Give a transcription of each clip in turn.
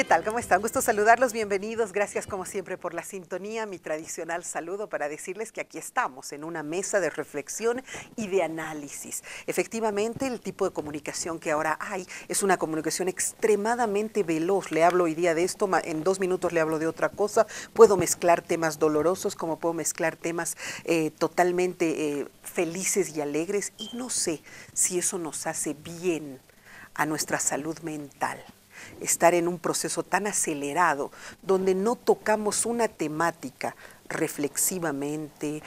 tal? ¿Cómo están? Gusto saludarlos, bienvenidos. Gracias como siempre por la sintonía. Mi tradicional saludo para decirles que aquí estamos en una mesa de reflexión y de análisis. Efectivamente, el tipo de comunicación que ahora hay es una comunicación extremadamente veloz. Le hablo hoy día de esto, en 2 minutos le hablo de otra cosa. Puedo mezclar temas dolorosos como puedo mezclar temas totalmente felices y alegres, y no sé si eso nos hace bien a nuestra salud mental. Estar en un proceso tan acelerado, donde no tocamos una temática reflexivamente,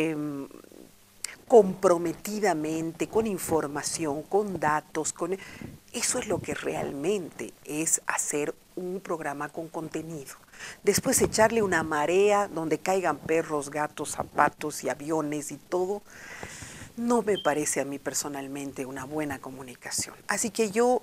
comprometidamente, con información, con datos, eso es lo que realmente es hacer un programa con contenido. Después echarle una marea donde caigan perros, gatos, zapatos y aviones y todo, no me parece a mí personalmente una buena comunicación. Así que yo,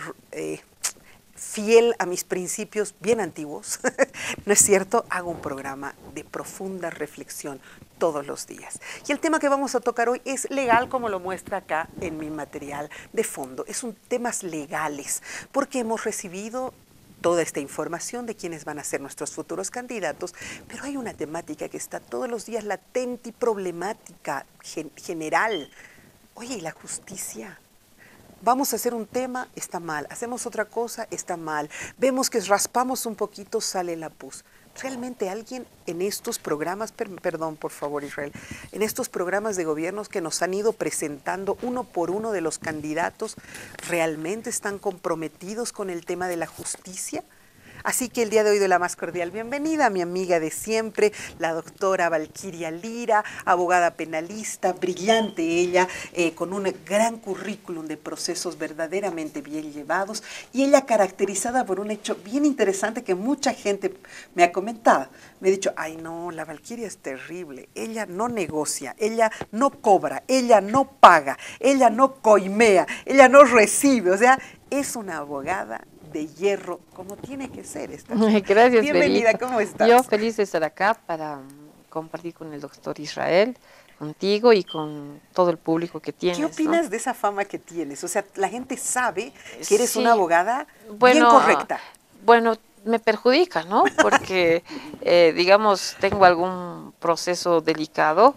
fiel a mis principios bien antiguos, ¿no es cierto?, hago un programa de profunda reflexión todos los días. Y el tema que vamos a tocar hoy es legal, como lo muestra acá en mi material de fondo. Es un temas legales, porque hemos recibido toda esta información de quiénes van a ser nuestros futuros candidatos, pero hay una temática que está todos los días latente y problemática general. Oye, ¿y la justicia? Vamos a hacer un tema, está mal. Hacemos otra cosa, está mal. Vemos que raspamos un poquito, sale la pus. ¿Realmente alguien en estos programas, perdón por favor Israel, en estos programas de gobiernos que nos han ido presentando uno por uno de los candidatos, realmente están comprometidos con el tema de la justicia? Así que el día de hoy doy la más cordial bienvenida a mi amiga de siempre, la doctora Valquiria Lira, abogada penalista, brillante ella, con un gran currículum de procesos verdaderamente bien llevados, y ella caracterizada por un hecho bien interesante que mucha gente me ha comentado. Me ha dicho, ay no, la Valquiria es terrible, ella no negocia, ella no cobra, ella no paga, ella no coimea, ella no recibe, o sea, es una abogada de hierro, como tiene que ser esta chica. Gracias, Bienvenida, Berito. ¿cómo estás? Yo feliz de estar acá para compartir con el doctor Israel, contigo y con todo el público que ¿Qué tienes, ¿no? opinas de esa fama que tienes? O sea, la gente sabe que eres una Sí, abogada bien bueno, correcta. bueno, me perjudica, ¿no? Porque, digamos, tengo algún proceso delicado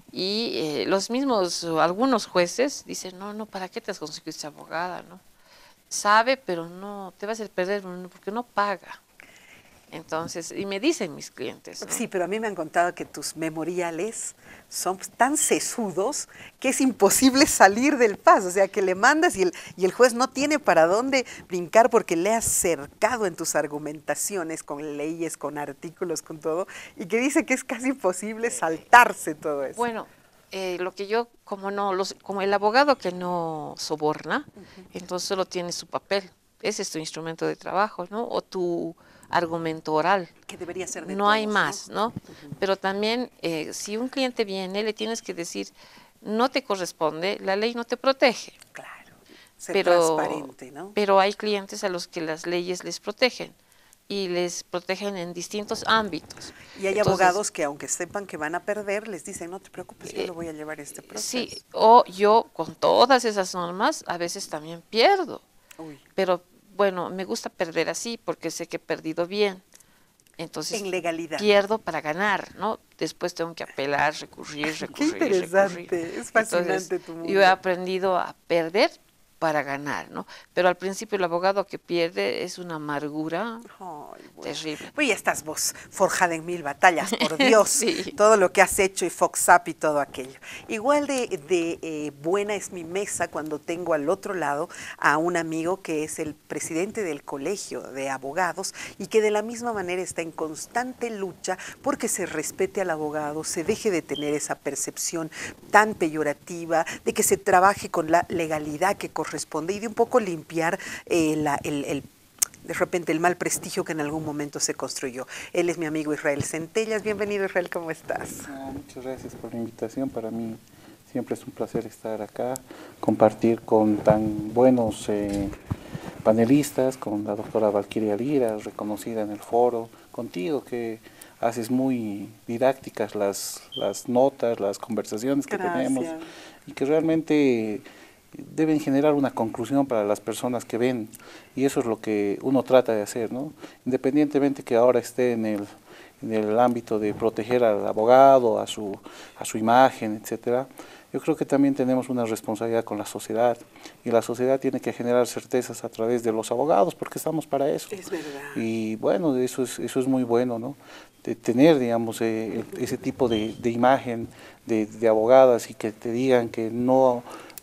y los mismos, algunos jueces dicen, no, no, ¿para qué te has conseguido esta abogada, no? Sabe, pero no, te va a hacer perder porque no paga. Entonces, y me dicen mis clientes, ¿no? Sí, pero a mí me han contado que tus memoriales son tan sesudos que es imposible salir del paso. O sea, que le mandas y el juez no tiene para dónde brincar porque le has cercado en tus argumentaciones con leyes, con artículos, con todo, y que dice que es casi imposible saltarse todo eso. Bueno, lo que yo, como no, como el abogado que no soborna, entonces solo tiene su papel. Ese es tu instrumento de trabajo, ¿no? O tu argumento oral. Que debería ser de No hay todos, más, ¿no? Pero también, si un cliente viene, le tienes que decir, no te corresponde, la ley no te protege. Claro, ser Pero, transparente, ¿no? pero hay clientes a los que las leyes les protegen y les protegen en distintos ámbitos. Y hay Entonces, abogados que aunque sepan que van a perder, les dicen, no te preocupes, yo lo voy a llevar este sí, proceso. o yo con todas esas normas a veces también pierdo, Uy, pero bueno, me gusta perder así porque sé que he perdido bien. Entonces en legalidad. pierdo para ganar, ¿no? Después tengo que apelar, recurrir, Qué recurrir, recurrir. interesante, es Entonces fascinante tu yo he mundo. aprendido a perder para ganar, ¿no? Pero al principio el abogado que pierde es una amargura Ay, bueno. terrible. Pues ya estás vos, forjada en 1000 batallas, por Dios, Sí. todo lo que has hecho y Fox Up y todo aquello. Igual de buena es mi mesa cuando tengo al otro lado a un amigo que es el presidente del colegio de abogados y que de la misma manera está en constante lucha porque se respete al abogado, se deje de tener esa percepción tan peyorativa, de que se trabaje con la legalidad que corresponde y de un poco limpiar de repente el mal prestigio que en algún momento se construyó. Él es mi amigo Israel Centellas. Bienvenido, Israel, ¿cómo estás? Muchas gracias por la invitación. Para mí siempre es un placer estar acá, compartir con tan buenos panelistas, con la doctora Valquiria Lira, reconocida en el foro, contigo que haces muy didácticas las notas, las conversaciones que tenemos y que realmente deben generar una conclusión para las personas que ven, y eso es lo que uno trata de hacer, ¿no? Independientemente que ahora esté en el ámbito de proteger al abogado, a su imagen, etcétera. Yo creo que también tenemos una responsabilidad con la sociedad, y la sociedad tiene que generar certezas a través de los abogados, porque estamos para eso. Es verdad. Y bueno, eso es muy bueno, ¿no? De tener, digamos, ese tipo de imagen de abogadas, y que te digan que no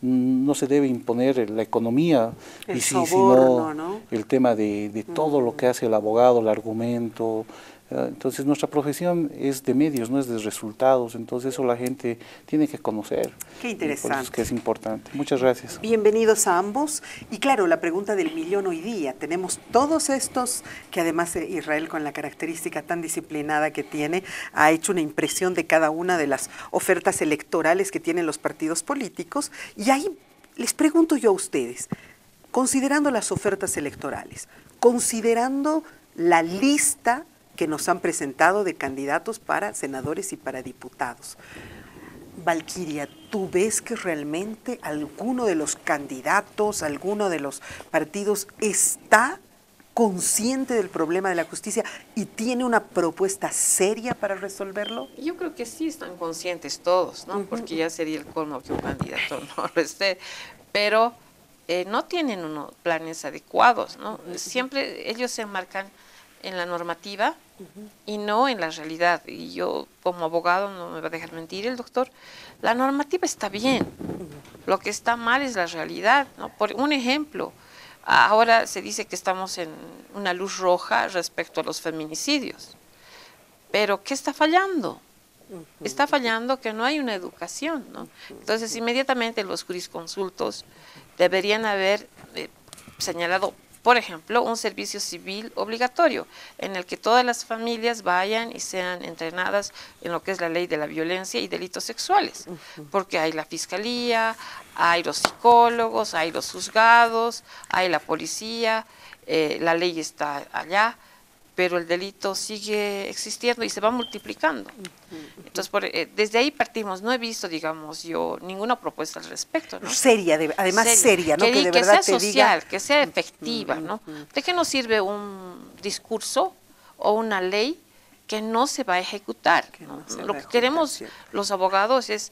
se debe imponer la economía, El y sí, soborno, sino ¿no? el tema de todo lo que hace el abogado, el argumento. Entonces nuestra profesión es de medios, no es de resultados, entonces eso la gente tiene que conocer. Qué Y por eso interesante. es que es importante. Muchas gracias. Bienvenidos a ambos. Y claro, la pregunta del millón hoy día. Tenemos todos estos, que además Israel, con la característica tan disciplinada que tiene, ha hecho una impresión de cada una de las ofertas electorales que tienen los partidos políticos. Y ahí les pregunto yo a ustedes, considerando las ofertas electorales, considerando la lista que nos han presentado de candidatos para senadores y para diputados, Valquiria, ¿tú ves que realmente alguno de los candidatos, alguno de los partidos está consciente del problema de la justicia y tiene una propuesta seria para resolverlo? Yo creo que sí están conscientes todos, ¿no? Porque ya sería el colmo que un candidato no lo esté, pero no tienen unos planes adecuados, ¿no? Siempre ellos se enmarcan en la normativa y no en la realidad. Y yo, como abogado, no me va a dejar mentir el doctor, la normativa está bien, lo que está mal es la realidad, ¿no? Por un ejemplo, ahora se dice que estamos en una luz roja respecto a los feminicidios, pero ¿qué está fallando? Está fallando que no hay una educación, ¿no? Entonces, inmediatamente los jurisconsultos deberían haber señalado, por ejemplo, un servicio civil obligatorio en el que todas las familias vayan y sean entrenadas en lo que es la ley de la violencia y delitos sexuales, porque hay la fiscalía, hay los psicólogos, hay los juzgados, hay la policía, la ley está allá, pero el delito sigue existiendo y se va multiplicando. Entonces, desde ahí partimos. No he visto, digamos, yo ninguna propuesta al respecto, ¿no? Seria, además seria, ¿no? Que de que verdad sea te social, diga. que sea efectiva, ¿no? ¿De qué nos sirve un discurso o una ley que no se va a ejecutar? ¿no? Lo que queremos los abogados es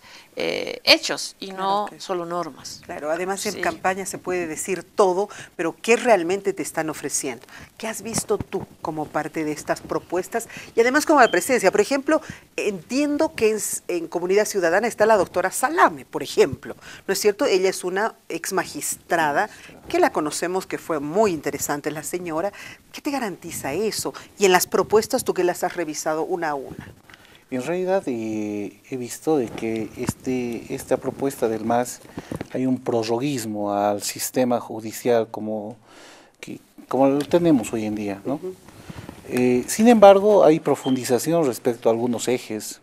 hechos y no solo normas. Claro, además en campaña se puede decir todo, pero ¿qué realmente te están ofreciendo? ¿Qué has visto tú como parte de estas propuestas? Y además como la presencia, por ejemplo, entiendo que en Comunidad Ciudadana está la doctora Salame, por ejemplo, ¿no es cierto? Ella es una ex magistrada que la conocemos, que fue muy interesante la señora. ¿Qué te garantiza eso? Y en las propuestas, tú que las has revisado una a una. En realidad he visto de que esta propuesta del MAS hay un prorroguismo al sistema judicial como lo tenemos hoy en día, ¿no? Sin embargo, hay profundización respecto a algunos ejes,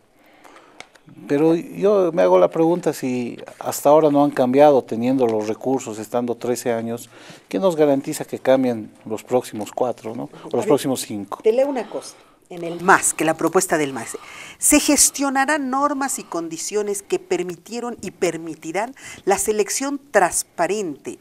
pero yo me hago la pregunta si hasta ahora no han cambiado teniendo los recursos, estando 13 años, ¿qué nos garantiza que cambien los próximos 4, ¿no? O los próximos 5? Te leo una cosa. En el MAS, que la propuesta del MAS, se gestionarán normas y condiciones que permitieron y permitirán la selección transparente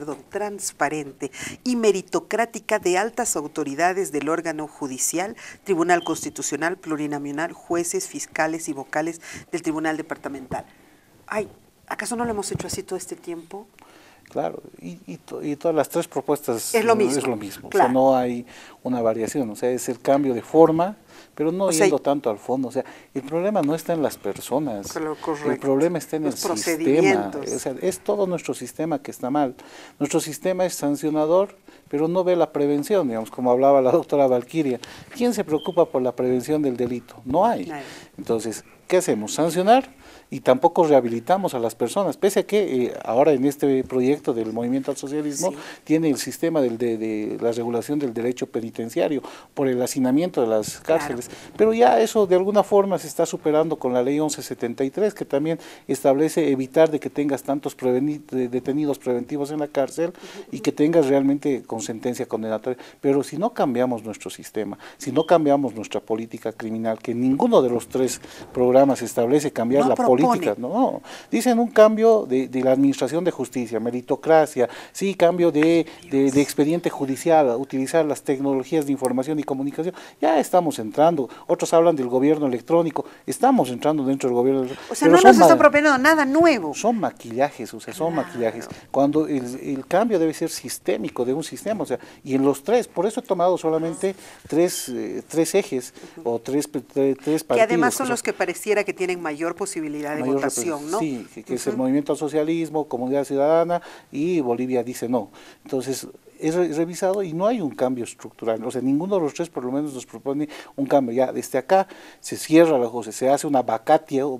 y meritocrática de altas autoridades del órgano judicial, Tribunal Constitucional, Plurinacional, jueces, fiscales y vocales del Tribunal Departamental. Ay, ¿acaso no lo hemos hecho así todo este tiempo? Claro, y todas las 3 propuestas es lo mismo. Claro. O sea, no hay una variación, o sea, es el cambio de forma, pero no yendo tanto al fondo. O sea, el problema no está en las personas, el problema está en el sistema. O sea, es todo nuestro sistema que está mal. Nuestro sistema es sancionador, pero no ve la prevención, digamos, como hablaba la doctora Valquiria. ¿Quién se preocupa por la prevención del delito? No hay. Entonces, ¿qué hacemos? ¿Sancionar? Y tampoco rehabilitamos a las personas, pese a que ahora en este proyecto del Movimiento al Socialismo tiene el sistema de la regulación del derecho penitenciario por el hacinamiento de las cárceles. cárceles. Pero ya eso de alguna forma se está superando con la ley 1173, que también establece evitar de que tengas tantos detenidos preventivos en la cárcel y que tengas realmente con sentencia condenatoria. Pero si no cambiamos nuestro sistema, si no cambiamos nuestra política criminal, que ninguno de los tres programas establece cambiar la política, no, dicen un cambio de la administración de justicia, meritocracia, sí, cambio de expediente judicial, utilizar las tecnologías de información y comunicación, ya estamos entrando. Otros hablan del gobierno electrónico, estamos entrando dentro del gobierno electrónico. O sea, no nos están proponiendo nada nuevo. Son maquillajes, o sea, son maquillajes. Cuando el cambio debe ser sistémico de un sistema, o sea, y en los tres, por eso he tomado solamente tres ejes o tres partidos. Que además son los que pareciera que tienen mayor posibilidad de votación, ¿no? Sí, que es el Movimiento al Socialismo, Comunidad Ciudadana, y Bolivia dice no. Entonces, es revisado y no hay un cambio estructural, o sea, ninguno de los tres por lo menos nos propone un cambio. Ya desde acá se cierra la justicia, se hace una vacatio,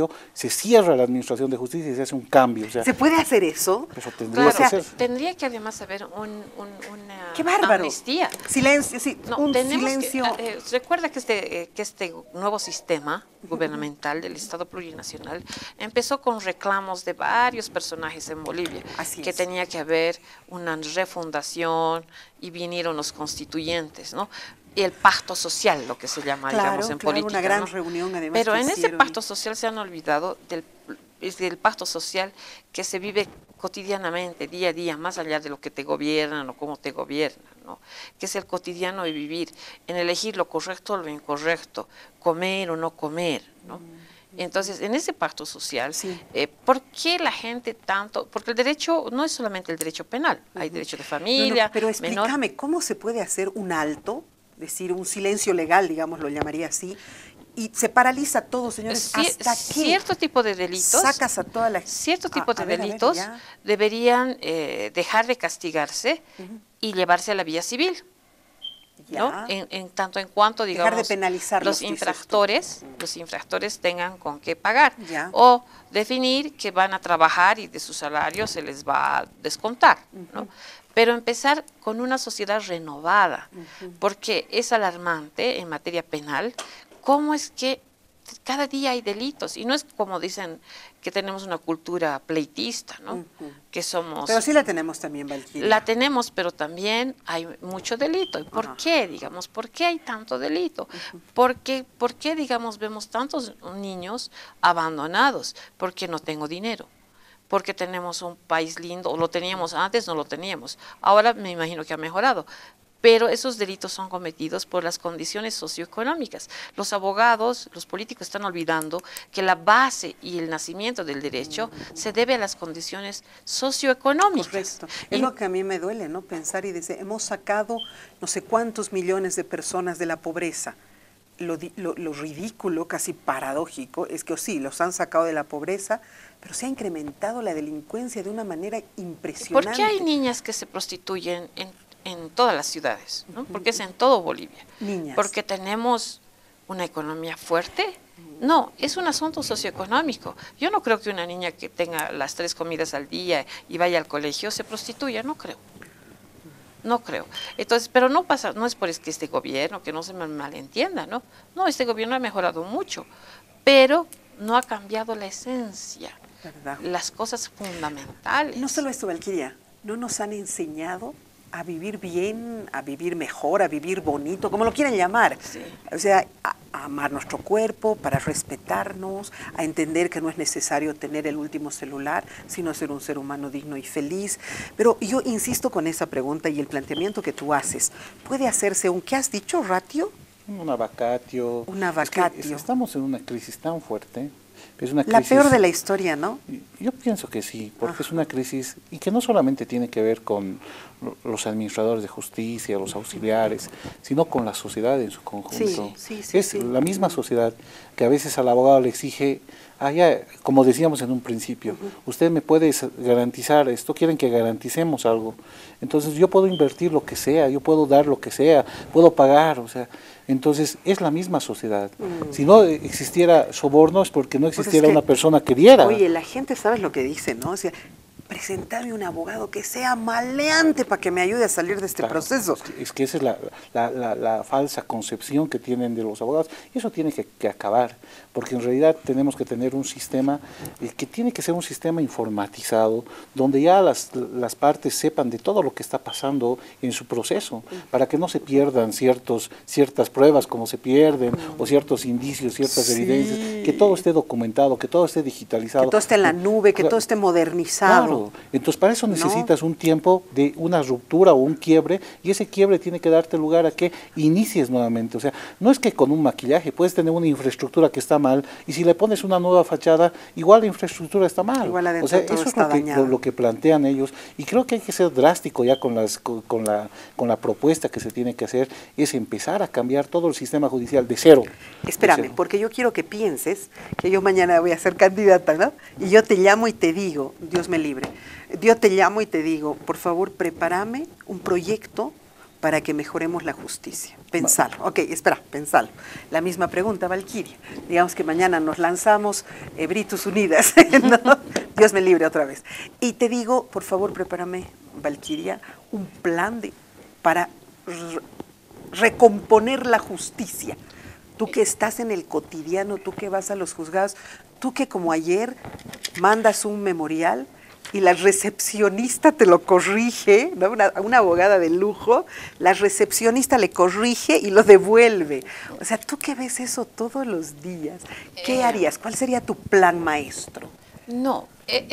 se cierra la administración de justicia y se hace un cambio. O sea, ¿se puede hacer eso? Eso tendría que hacer. Tendría que además haber una ¡qué bárbaro! amnistía. Silencio, sí, No, un silencio. Recuerda que este nuevo sistema gubernamental del Estado plurinacional empezó con reclamos de varios personajes en Bolivia, que tenía que haber una refundación y vinieron los constituyentes, ¿no? Y el pacto social, lo que se llama, digamos, en política, una gran ¿no? reunión, además. Pero en ese pacto social se han olvidado del pacto social que se vive cotidianamente, día a día, más allá de lo que te gobiernan o cómo te gobiernan, ¿no? Que es el cotidiano de vivir, en elegir lo correcto o lo incorrecto, comer o no comer, ¿no? Entonces, en ese pacto social, ¿por qué la gente tanto? Porque el derecho no es solamente el derecho penal, hay derecho de familia. Pero explícame, ¿cómo se puede hacer un alto, decir un silencio legal, digamos, lo llamaría así, y se paraliza todo, señores? ¿Hasta qué? Cierto tipo de delitos, sacas a toda la... cierto tipo de delitos deberían dejar de castigarse y llevarse a la vía civil. ¿No? En tanto en cuanto, digamos, dejar de penalizarlos, los infractores tengan con qué pagar, o definir que van a trabajar y de su salario se les va a descontar, ¿no? Pero empezar con una sociedad renovada, porque es alarmante en materia penal cómo es que cada día hay delitos, y no es como dicen que tenemos una cultura pleitista, ¿no? Que somos... Pero sí la tenemos también, Valquiria. La tenemos, pero también hay mucho delito. ¿Y por qué, digamos? ¿Por qué hay tanto delito? ¿Por qué, digamos, vemos tantos niños abandonados? Porque no tengo dinero. Porque tenemos un país lindo, o lo teníamos antes, no lo teníamos. Ahora me imagino que ha mejorado. Pero esos delitos son cometidos por las condiciones socioeconómicas. Los abogados, los políticos están olvidando que la base y el nacimiento del derecho se debe a las condiciones socioeconómicas. Correcto. Es lo que a mí me duele, ¿no? Pensar y decir, hemos sacado no sé cuántos millones de personas de la pobreza. Lo ridículo, casi paradójico, es que sí, los han sacado de la pobreza, pero se ha incrementado la delincuencia de una manera impresionante. ¿Por qué hay niñas que se prostituyen en todas las ciudades, ¿no? Porque es en todo Bolivia. Niñas. Porque tenemos una economía fuerte. No, es un asunto socioeconómico. Yo no creo que una niña que tenga las 3 comidas al día y vaya al colegio se prostituya, no creo. No creo. Entonces, pero no pasa, no es por que este gobierno, que no se me malentienda, ¿no? No, este gobierno ha mejorado mucho, pero no ha cambiado la esencia, las cosas fundamentales. No solo esto, Valquiria, no nos han enseñado a vivir bien, a vivir mejor, a vivir bonito, como lo quieran llamar. Sí. O sea, a amar nuestro cuerpo, para respetarnos, a entender que no es necesario tener el último celular, sino ser un ser humano digno y feliz. Pero yo insisto con esa pregunta y el planteamiento que tú haces. ¿Puede hacerse un, qué has dicho, ratio? Una vacatio. Una vacatio. Es que estamos en una crisis tan fuerte. Es una la crisis, peor de la historia, ¿no? Yo pienso que sí, porque es una crisis y que no solamente tiene que ver con los administradores de justicia, los auxiliares, sino con la sociedad en su conjunto. Es la misma sociedad que a veces al abogado le exige, ya, como decíamos en un principio, usted me puede garantizar esto, quieren que garanticemos algo. Entonces yo puedo invertir lo que sea, yo puedo dar lo que sea, puedo pagar, o sea, entonces es la misma sociedad. Si no existiera soborno es porque no existiera una persona que diera. Oye, la gente sabe lo que dice, ¿no? O sea, preséntame un abogado que sea maleante para que me ayude a salir de este Claro, proceso. es que esa es la falsa concepción que tienen de los abogados, y eso tiene que acabar, porque en realidad tenemos que tener un sistema que tiene que ser un sistema informatizado, donde ya las partes sepan de todo lo que está pasando en su proceso, para que no se pierdan ciertas pruebas como se pierden, o ciertos indicios, ciertas evidencias, que todo esté documentado, que todo esté digitalizado. Que todo esté en la nube, que todo esté modernizado. Claro, entonces para eso necesitas un tiempo de una ruptura o un quiebre, y ese quiebre tiene que darte lugar a que inicies nuevamente. O sea, no es que con un maquillaje puedes tener una infraestructura que está mal, y si le pones una nueva fachada, igual la infraestructura está mal. Igual adentro o sea, todo eso está es lo que plantean ellos, y creo que hay que ser drástico ya con la propuesta que se tiene que hacer, es empezar a cambiar todo el sistema judicial de cero. Espérame, porque yo quiero que pienses que yo mañana voy a ser candidata, ¿no? Y yo te llamo y te digo, Dios me libre, yo te llamo y te digo, por favor, prepárame un proyecto para que mejoremos la justicia. Pensalo. Ok, espera, pensalo. La misma pregunta, Valquiria. Digamos que mañana nos lanzamos Britus Unidas, ¿no? Dios me libre otra vez. Y te digo, por favor, prepárame, Valquiria, un plan para recomponer la justicia. Tú que estás en el cotidiano, tú que vas a los juzgados, tú que como ayer mandas un memorial y la recepcionista te lo corrige, ¿no? Una abogada de lujo, la recepcionista le corrige y lo devuelve. O sea, tú que ves eso todos los días, ¿qué harías? ¿Cuál sería tu plan maestro? No,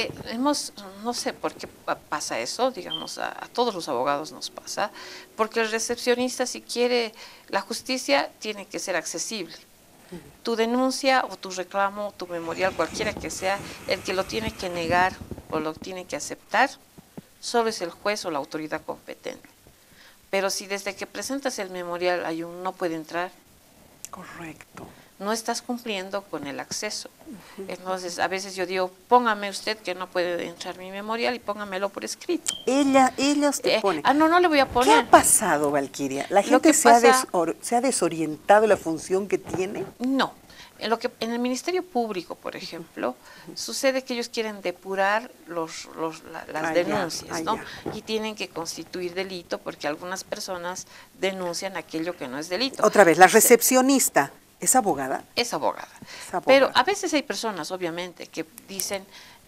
no sé por qué pasa eso, digamos, a todos los abogados nos pasa, porque el recepcionista, si quiere la justicia, tiene que ser accesible. Tu denuncia o tu reclamo, tu memorial, cualquiera que sea, el que lo tiene que negar o lo tiene que aceptar, solo es el juez o la autoridad competente. Pero si desde que presentas el memorial hay un no puede entrar, correcto, no estás cumpliendo con el acceso. Entonces, a veces yo digo, póngame usted que no puede entrar mi memorial y póngamelo por escrito. Ellos te ponen. No le voy a poner. ¿Qué ha pasado, Valquiria? ¿La gente se ha desorientado la función que tiene? No. En el Ministerio Público, por ejemplo, sucede que ellos quieren depurar las denuncias, ¿no? Y tienen que constituir delito porque algunas personas denuncian aquello que no es delito. Otra vez, la recepcionista. ¿Es abogada? Es abogada. Pero a veces hay personas, obviamente, que dicen,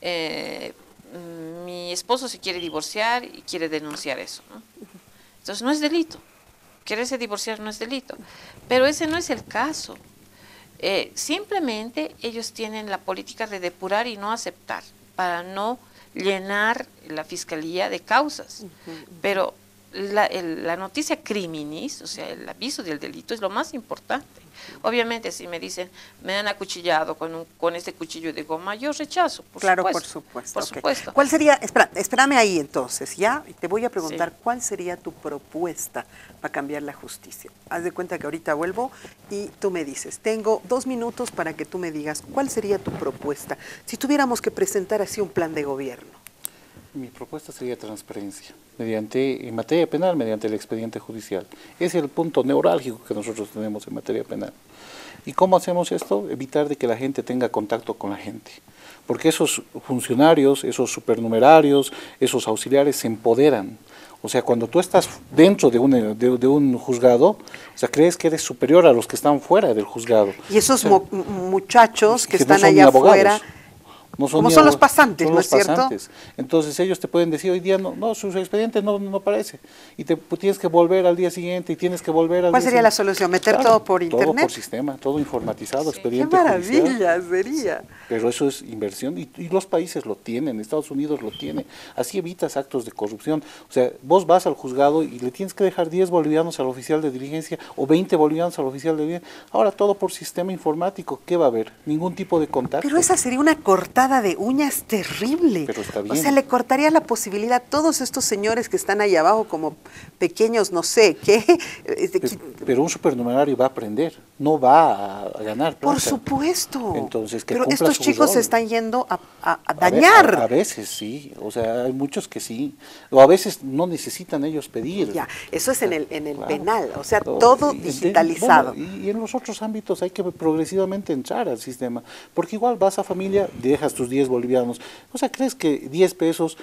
mi esposo se quiere divorciar y quiere denunciar eso, ¿no? Entonces no es delito. Quererse divorciar no es delito. Pero ese no es el caso. Simplemente ellos tienen la política de depurar y no aceptar, para no llenar la fiscalía de causas. Pero la noticia criminis, o sea, el aviso del delito, es lo más importante. Obviamente, si me dicen, me han acuchillado con este cuchillo de goma, yo rechazo, por supuesto. Por supuesto. ¿Cuál sería, espérame ahí entonces, ya? Te voy a preguntar, sí, ¿cuál sería tu propuesta para cambiar la justicia? Haz de cuenta que ahorita vuelvo y tú me dices, tengo 2 minutos para que tú me digas, ¿cuál sería tu propuesta? Si tuviéramos que presentar así un plan de gobierno. Mi propuesta sería transparencia, en materia penal, mediante el expediente judicial. Ese es el punto neurálgico que nosotros tenemos en materia penal. ¿Y cómo hacemos esto? Evitar de que la gente tenga contacto con la gente. Porque esos funcionarios, esos supernumerarios, esos auxiliares se empoderan. O sea, cuando tú estás dentro de un juzgado, o sea, crees que eres superior a los que están fuera del juzgado. Y esos muchachos que están no allá afuera, como son los pasantes, ¿no es cierto? Entonces ellos te pueden decir hoy día, no, su expediente no aparece, y tienes que volver al día siguiente, y tienes que volver al ¿Cuál sería la solución? ¿Meter todo por internet? Todo por sistema, todo informatizado, sí, expediente ¡qué maravilla judicial. sería! Pero eso es inversión, y los países lo tienen, Estados Unidos lo tiene, así evitas actos de corrupción. O sea, vos vas al juzgado y le tienes que dejar 10 bolivianos al oficial de diligencia, o 20 bolivianos al oficial de diligencia. Ahora todo por sistema informático, ¿qué va a haber? Ningún tipo de contacto. Pero esa sería una cortada de uñas terrible. Pero está bien. O sea, le cortaría la posibilidad a todos estos señores que están ahí abajo como pequeños, no sé qué. Pero un supernumerario va a aprender. no va a ganar plata. Por supuesto. Entonces, que pero cumpla estos su chicos rol. se están yendo a A dañar. veces sí, o sea, hay muchos que sí, o a veces no necesitan ellos pedir. Ya, eso es en el Claro. penal, o sea, No, todo y digitalizado. y en los otros ámbitos hay que progresivamente entrar al sistema, porque igual vas a familia, dejas tus 10 bolivianos, o sea, ¿crees que 10 pesos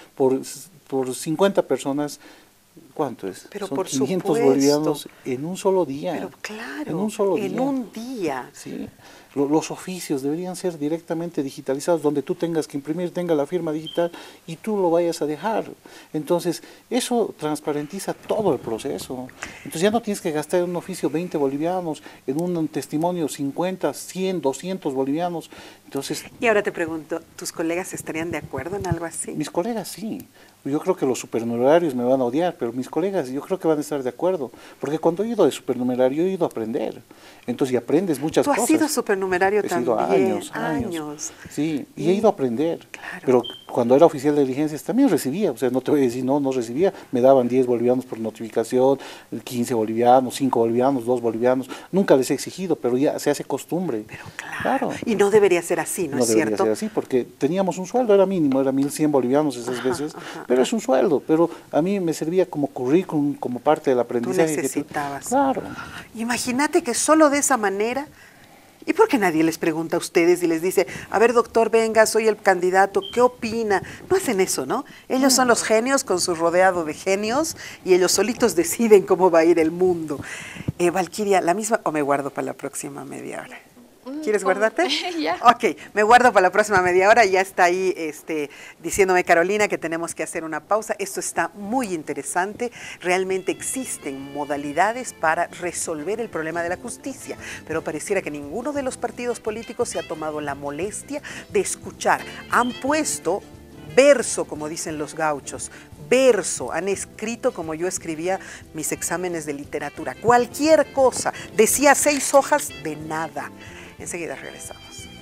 por 50 personas, cuánto es? Pero son por 500 supuesto. bolivianos en un solo día. Pero claro, en un solo día. en un día. Sí, los oficios deberían ser directamente digitalizados, donde tú tengas que imprimir, tenga la firma digital y tú lo vayas a dejar. Entonces, eso transparentiza todo el proceso. Entonces ya no tienes que gastar en un oficio 20 bolivianos, en un testimonio 50, 100, 200 bolivianos. Entonces, Y ahora te pregunto, ¿tus colegas estarían de acuerdo en algo así? mis colegas sí. Yo creo que los supernumerarios me van a odiar, pero mis colegas yo creo que van a estar de acuerdo. Porque cuando he ido de supernumerario he ido a aprender. Entonces, y aprendes muchas Tú cosas. has sido supernumerario He sido también. años. Sí, y he ido a aprender. Claro. Pero cuando era oficial de diligencias también recibía, o sea, no te voy a decir no recibía, me daban 10 bolivianos por notificación, 15 bolivianos, 5 bolivianos, 2 bolivianos, nunca les he exigido, pero ya se hace costumbre. Pero claro. Claro. Y no debería ser así, ¿no, No es debería cierto? ser así, porque teníamos un sueldo, era mínimo, era 1.100 bolivianos esas veces, ajá, pero es un sueldo, pero a mí me servía como currículum, como parte del Tú aprendizaje. que necesitabas. Claro. Imagínate que solo de esa manera, ¿y por qué nadie les pregunta a ustedes y les dice, a ver doctor, venga, soy el candidato, ¿qué opina? No hacen eso, ¿no? Ellos son los genios con su rodeado de genios y ellos solitos deciden cómo va a ir el mundo. Valquiria, la misma, o me guardo para la próxima media hora. ¿Quieres guardarte? Ya. Ok, me guardo para la próxima media hora. Ya está ahí diciéndome Carolina que tenemos que hacer una pausa. Esto está muy interesante. Realmente existen modalidades para resolver el problema de la justicia, pero pareciera que ninguno de los partidos políticos se ha tomado la molestia de escuchar. Han puesto verso, como dicen los gauchos, verso, han escrito como yo escribía mis exámenes de literatura, cualquier cosa, decía 6 hojas de nada. Enseguida regresamos.